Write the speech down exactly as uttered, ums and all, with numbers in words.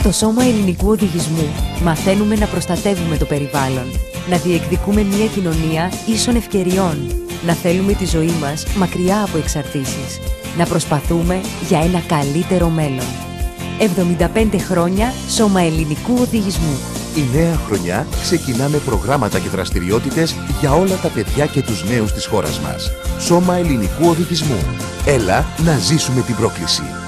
Στο Σώμα Ελληνικού Οδηγισμού μαθαίνουμε να προστατεύουμε το περιβάλλον, να διεκδικούμε μια κοινωνία ίσων ευκαιριών, να θέλουμε τη ζωή μας μακριά από εξαρτήσεις, να προσπαθούμε για ένα καλύτερο μέλλον. εβδομήντα πέντε χρόνια Σώμα Ελληνικού Οδηγισμού. Η νέα χρονιά ξεκινά με προγράμματα και δραστηριότητες για όλα τα παιδιά και τους νέους της χώρας μας. Σώμα Ελληνικού Οδηγισμού. Έλα να ζήσουμε την πρόκληση.